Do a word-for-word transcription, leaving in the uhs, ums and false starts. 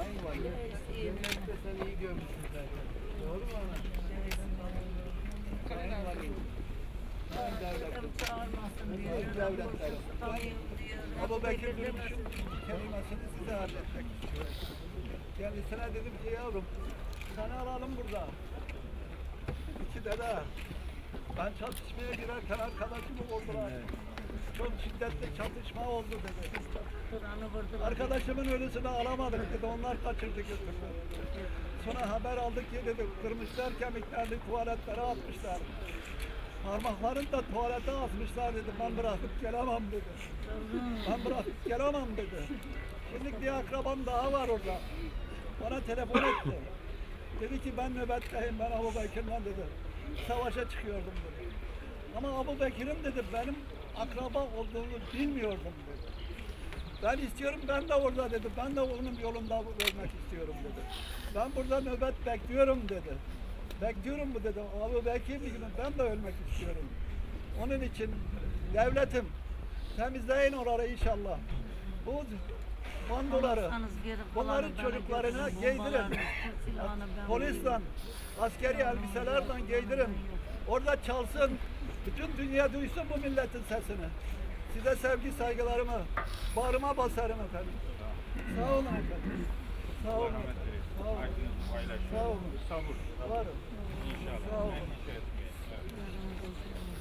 Aynı var. Cennette sen iyi görmüşsün zaten. Doğru mu ana? Aynı var. Aynı devletler. Aynı devletler. Abu Bekir Durmuş'un kelimesini size halletmek istiyorum. Kendisine dedim ki yavrum, seni alalım burada. İki dede. Ben çatışmaya girerken arkadaşımı vurdular. Çok şiddetli çatışma oldu dedi. Arkadaşımın ölüsünü alamadık dedi. Onlar kaçırdı götürdü. Sonra haber aldık ki dedi, kırmışlar kemiklerini tuvaletlere atmışlar. Parmaklarını da tuvalete asmışlar dedi. Ben bırakıp gelemem dedi. Ben bırakıp gelemem dedi. Şimdi bir akrabam daha var orada. Bana telefon etti. Dedi ki ben nöbetteyim, ben Abu Bekir'le dedi. Savaşa çıkıyordum dedi. Ama Abu Bekir'im dedi, benim akraba olduğunu bilmiyordum dedi. Ben istiyorum, ben de orada dedi. Ben de onun yolunda ölmek istiyorum dedi. Ben burada nöbet bekliyorum dedi. Bekliyorum bu dedi. Abu Bekir gibi ben de ölmek istiyorum. Onun için devletim temizleyin oraları inşallah. Bu bandoları, bunların çocuklarına giydirin. Polisle, askeri elbiselerle giydirin. Orada çalsın. Bütün dünya duysun bu milletin sesini. Size sevgi saygılarımı, bağrıma basarım efendim. Sağ olun efendim. Sağ olun. Sağ olun. Sağ olun. Sabır. Varım. Sağ olun.